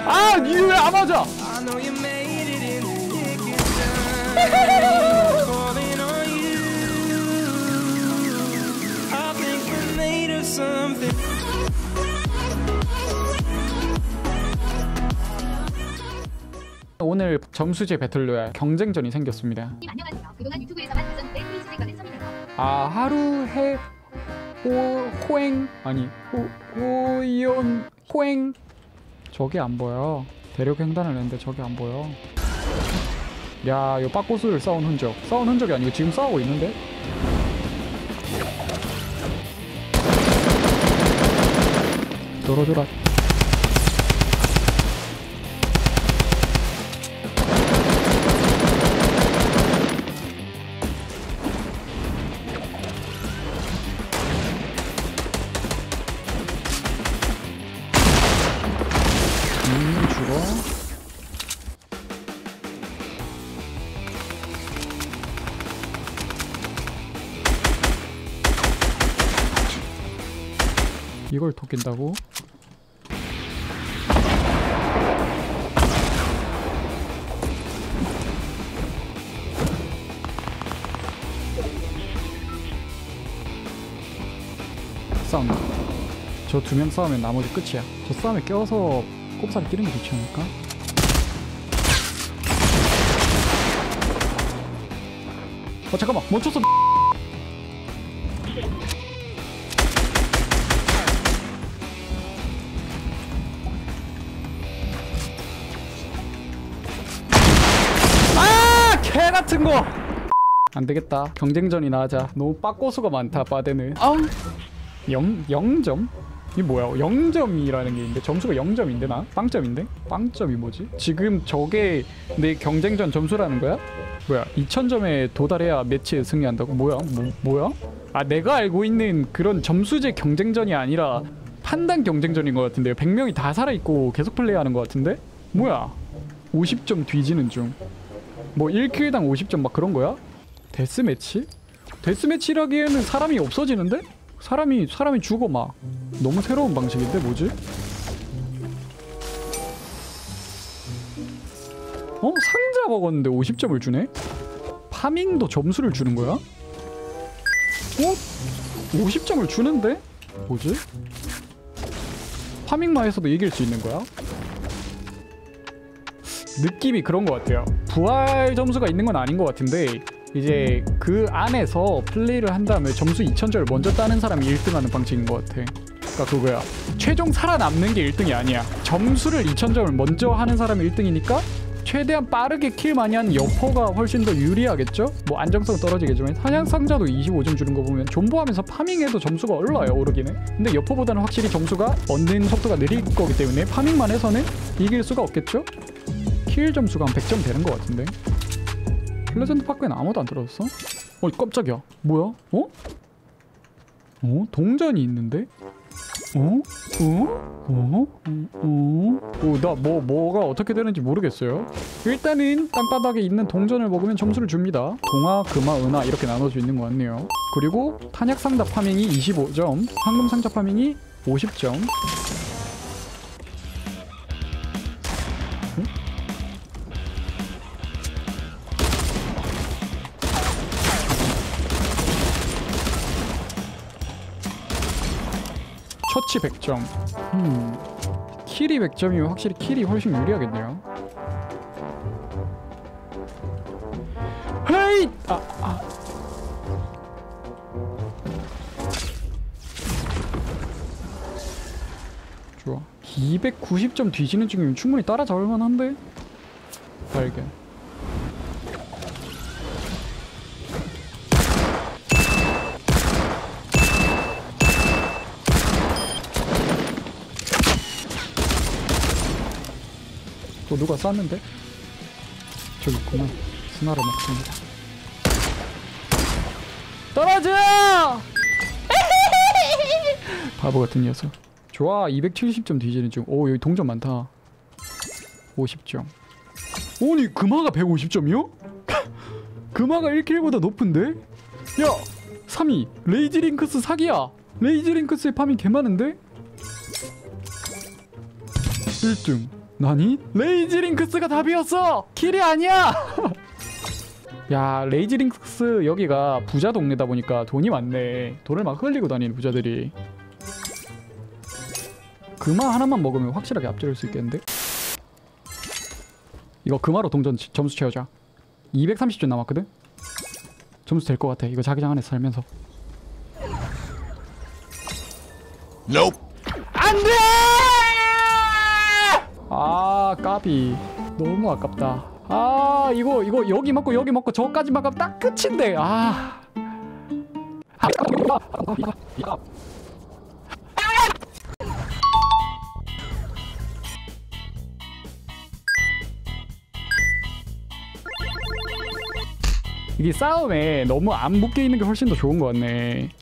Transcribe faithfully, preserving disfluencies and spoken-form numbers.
아, 니 왜 안 맞아? 오늘 점수제 배틀로얄 경쟁전이 생겼습니다. 안녕하세요. 그동안 유튜브에서만 봤었는데 트위치 생각은 처음이네요. 아, 하루 해 호, 호행 아니 호, 호연 호행 저게 안 보여. 대륙 횡단을 했는데 저게 안 보여. 야, 이 빠꼬스를 싸운 흔적. 싸운 흔적이 아니고 지금 싸우고 있는데? 돌아줘라. 음, 죽어. 이걸 토낀다고? 싸운다. 저 두 명 싸우면 나머지 끝이야. 저 싸움에 껴서 꼽사를 끼는 게 좋지 않을까? 어, 잠깐만, 멈췄어. 아, 개 같은 거. 안 되겠다. 경쟁전이나 하자. 너무 빠꼬수가 많다. 빠데는. 아우. 영, 영 점? 이게 뭐야? 영 점이라는 게 있는데 점수가 영 점인데 나? 빵점인데? 빵점이 뭐지? 지금 저게 내 경쟁전 점수라는 거야? 뭐야? 이천 점에 도달해야 매치에 승리한다고? 뭐야? 뭐, 뭐야? 아, 내가 알고 있는 그런 점수제 경쟁전이 아니라 판단 경쟁전인 것 같은데요. 백 명이 다 살아있고 계속 플레이하는 것 같은데? 뭐야? 오십 점 뒤지는 중. 뭐 일 킬당 오십 점 막 그런 거야? 데스매치? 데스매치라기에는 사람이 없어지는데? 사람이 사람이 죽어 막. 너무 새로운 방식인데 뭐지? 어? 상자 먹었는데 오십 점을 주네? 파밍도 점수를 주는 거야? 어? 오십 점을 주는데? 뭐지? 파밍만 해서도 이길 수 있는 거야? 느낌이 그런 것 같아요. 부활 점수가 있는 건 아닌 것 같은데 이제 그 안에서 플레이를 한 다음에 점수 이천 점을 먼저 따는 사람이 일 등 하는 방식인 것 같아. 그러니까 그거야. 최종 살아남는 게 일 등이 아니야. 점수를 이천 점을 먼저 하는 사람이 일 등이니까 최대한 빠르게 킬 많이 하는 여포가 훨씬 더 유리하겠죠? 뭐 안정성 떨어지겠지만 사냥 상자도 이십오 점 주는 거 보면 존버하면서 파밍해도 점수가 올라요. 오르긴 해. 근데 여포보다는 확실히 점수가 얻는 속도가 느릴 거기 때문에 파밍만 해서는 이길 수가 없겠죠? 킬 점수가 한 백 점 되는 것 같은데. 플레전드 파크에는 아무도 안 들어왔어? 어, 깜짝이야. 뭐야? 어? 어? 동전이 있는데? 어? 어? 어? 어? 어? 나 뭐, 뭐가 어떻게 되는지 모르겠어요. 일단은 땅바닥에 있는 동전을 먹으면 점수를 줍니다. 동화, 금화, 은화 이렇게 나눠져 있는 것 같네요. 그리고 탄약상자 파밍이 이십오 점, 황금상자 파밍이 오십 점. 처치 백 점. 음. 킬이 백 점이면 확실히 킬이 훨씬 유리하겠네요. 헤이! 아, 아. 좋아. 이백구십 점 뒤지는 중이면 충분히 따라잡을 만한데? 발견. 또 누가 쐈는데? 저기 있구나. 스나를 먹습니다. 떨어져! 바보 같은 녀석. 좋아. 이백칠십 점 뒤지는 중. 오, 여기 동전 많다. 오십 점. 아니, 금화가 백오십 점이요? 금화가 일 킬보다 높은데? 야! 삼 위. 레이지링크스 사기야. 레이지링크스의 파밍 개 많은데? 일 등. 나니? 레이지링크스가 답이었어! 킬이 아니야! 야, 레이지링크스 여기가 부자 동네다 보니까 돈이 많네. 돈을 막 흘리고 다니는 부자들이. 금화 하나만 먹으면 확실하게 앞지를 수 있겠는데? 이거 금화로 동전 지- 점수 채우자. 이백삼십 점 남았거든? 점수 될 것 같아. 이거 자기장 안에 살면서. Nope. 안돼! 아, 까비. 너무 아깝다. 아, 이거 이거 여기 먹고 여기 먹고 저까지 막으면 딱 끝인데. 아. 이게 싸움에 너무 안 묶여 있는 게 훨씬 더 좋은 것 같네.